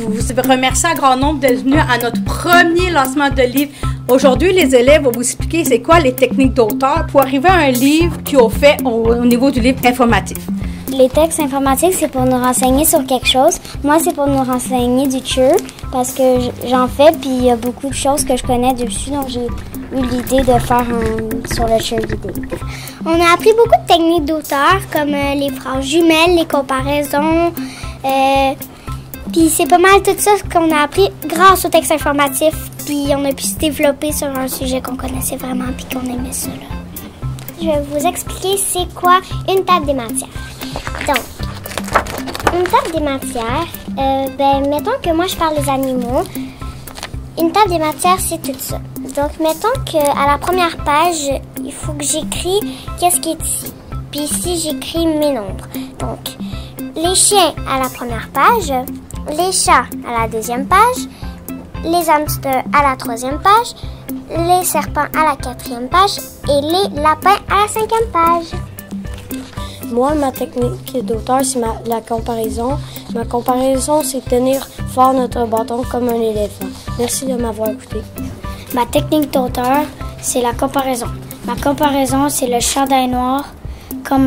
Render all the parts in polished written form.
vous remercie à grand nombre d'être venus à notre premier lancement de livre. Aujourd'hui, les élèves vont vous expliquer c'est quoi les techniques d'auteur pour arriver à un livre qui est fait au niveau du livre informatif. Les textes informatiques, c'est pour nous renseigner sur quelque chose. Moi, c'est pour nous renseigner du cheer parce que j'en fais, puis il y a beaucoup de choses que je connais dessus, donc j'ai eu l'idée de faire sur le cheer vidéo. On a appris beaucoup de techniques d'auteur, comme les phrases jumelles, les comparaisons, puis c'est pas mal tout ça qu'on a appris grâce au texte informatif, puis on a pu se développer sur un sujet qu'on connaissait vraiment, puis qu'on aimait ça, là. Je vais vous expliquer c'est quoi une table des matières. Donc, une table des matières, mettons que moi je parle des animaux. Une table des matières, c'est tout ça. Donc, mettons qu'à la première page, il faut que j'écris qu'est-ce qui est ici. Puis ici, j'écris mes nombres. Donc, les chiens à la première page, les chats à la deuxième page, les hamsters à la troisième page, les serpents à la quatrième page et les lapins à la cinquième page. Moi, ma technique d'auteur, c'est la comparaison. Ma comparaison, c'est tenir fort notre bâton comme un éléphant. Merci de m'avoir écouté. Ma technique d'auteur, c'est la comparaison. Ma comparaison, c'est le chandail noir comme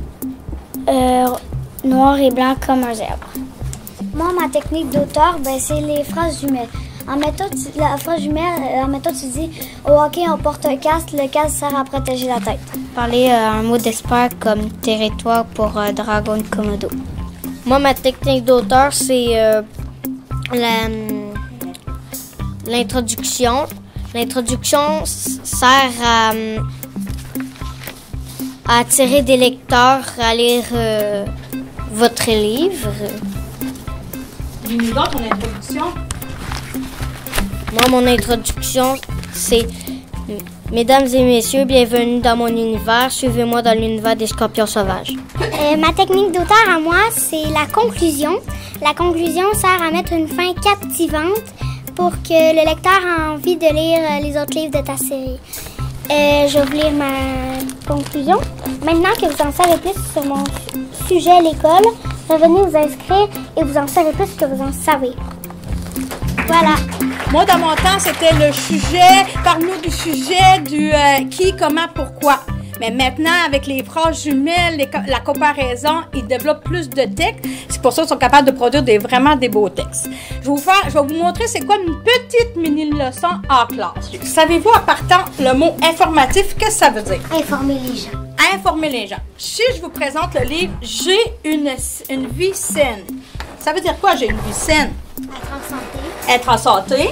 noir et blanc comme un zèbre. Moi, ma technique d'auteur, c'est les phrases jumelles. En méthode, la phrase jumelle, tu dis au hockey, on porte un casque, le casque sert à protéger la tête. Parler un mot d'espoir comme territoire pour Dragon de Komodo. Moi, ma technique d'auteur, c'est l'introduction. L'introduction sert à attirer des lecteurs à lire votre livre. Dis-nous donc ton introduction. Moi, mon introduction, c'est « Mesdames et messieurs, bienvenue dans mon univers. Suivez-moi dans l'univers des scorpions sauvages. » Ma technique d'auteur à moi, c'est la conclusion. La conclusion sert à mettre une fin captivante pour que le lecteur ait envie de lire les autres livres de ta série. Je vais vous lire ma conclusion. Maintenant que vous en savez plus sur mon sujet l'école, revenez vous inscrire et vous en savez plus que vous en savez. Voilà. Moi, dans mon temps, c'était le sujet, parle-nous du sujet du qui, comment, pourquoi. Mais maintenant, avec les phrases jumelles, la comparaison, ils développent plus de textes. C'est pour ça qu'ils sont capables de produire vraiment des beaux textes. Je vais vous montrer c'est quoi une petite mini-leçon en classe. Savez-vous, en partant, le mot informatif, qu'est-ce que ça veut dire? Informer les gens. Informer les gens. Si je vous présente le livre « J'ai une vie saine », ça veut dire quoi, j'ai une vie saine? Être en santé. Être en santé.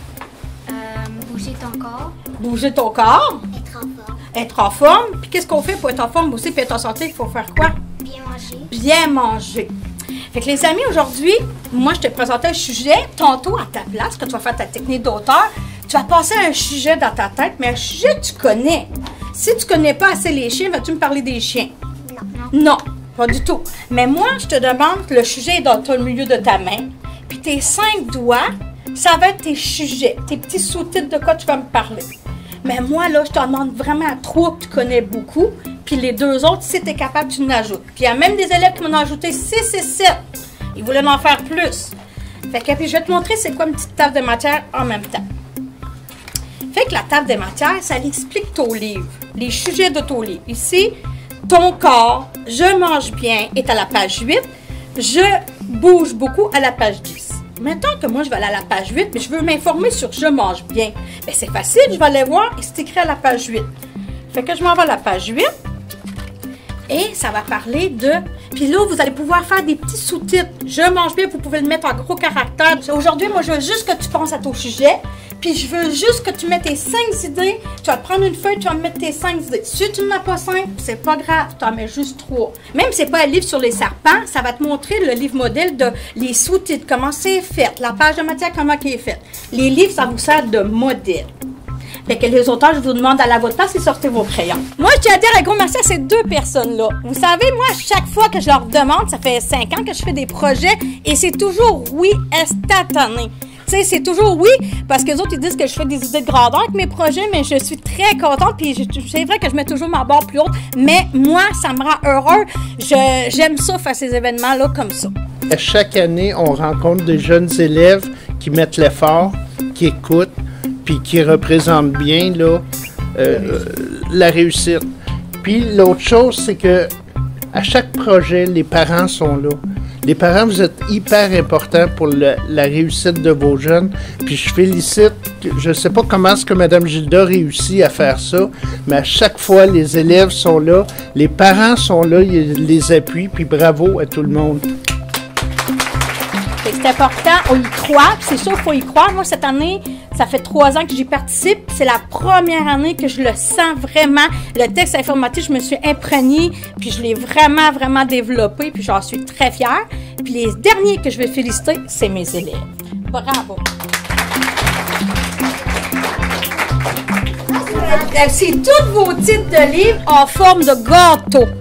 Bouger ton corps. Bouger ton corps. Être en forme. Être en forme. Puis qu'est-ce qu'on fait pour être en forme aussi, puis être en santé? Il faut faire quoi? Bien manger. Bien manger. Fait que les amis, aujourd'hui, moi, je te présentais un sujet. Tantôt, à ta place, quand tu vas faire ta technique d'auteur, tu vas passer un sujet dans ta tête, mais un sujet que tu connais. Si tu connais pas assez les chiens, vas-tu me parler des chiens? Non. Non, pas du tout. Mais moi, je te demande, le sujet est dans le milieu de ta main. Puis tes 5 doigts, ça va être tes sujets, tes petits sous-titres de quoi tu vas me parler. Mais moi, là, je te demande vraiment 3 que tu connais beaucoup. Puis les 2 autres, si tu es capable, tu en ajoutes. Puis il y a même des élèves qui m'en ont ajouté 6 et 7. Ils voulaient en faire plus. Fait que puis je vais te montrer c'est quoi une petite table de matière en même temps. Fait que la table de matière, ça explique ton livre, les sujets de ton livre. Ici, ton corps, je mange bien, est à la page 8. Je bouge beaucoup à la page 10. Maintenant que moi, je vais aller à la page 8, mais je veux m'informer sur je mange bien. Bien, c'est facile, je vais aller voir et c'est écrit à la page 8. Fait que je m'en vais à la page 8 et ça va parler de... Puis là, vous allez pouvoir faire des petits sous-titres. Je mange bien, vous pouvez le mettre en gros caractères. Aujourd'hui, moi, je veux juste que tu penses à ton sujet. Puis je veux juste que tu mettes tes 5 idées. Tu vas te prendre une feuille, tu vas mettre tes 5 idées. Si tu n'en as pas 5, c'est pas grave, tu en mets juste 3. Même si c'est pas un livre sur les serpents, ça va te montrer le livre modèle de les sous-titres, comment c'est fait, la page de matière, comment elle est faite. Les livres, ça vous sert de modèle. Fait que les auteurs, je vous demande d'aller à votre place et sortez vos crayons. Moi, je tiens à dire un gros merci à ces 2 personnes-là. Vous savez, moi, chaque fois que je leur demande, ça fait 5 ans que je fais des projets et c'est toujours oui instantané. Tu sais, c'est toujours oui, parce que les autres, ils disent que je fais des idées de grandeur avec mes projets, mais je suis très contente, puis c'est vrai que je mets toujours ma barre plus haute, mais moi, ça me rend heureux. J'aime ça, faire ces événements-là comme ça. Chaque année, on rencontre des jeunes élèves qui mettent l'effort, qui écoutent, puis qui représentent bien là, la réussite. Puis l'autre chose, c'est que à chaque projet, les parents sont là. Les parents, vous êtes hyper importants pour la réussite de vos jeunes. Puis je félicite, je ne sais pas comment est-ce que Mme Gilda réussit à faire ça, mais à chaque fois, les élèves sont là, les parents sont là, ils les appuient, puis bravo à tout le monde. C'est important, on y croit, puis c'est sûr qu'il faut y croire. Moi, cette année, ça fait 3 ans que j'y participe. C'est la première année que je le sens vraiment. Le texte informatique, je me suis imprégnée, puis je l'ai vraiment, vraiment développé, puis j'en suis très fière. Puis les derniers que je vais féliciter, c'est mes élèves. Bravo! C'est tous vos titres de livres en forme de gâteau.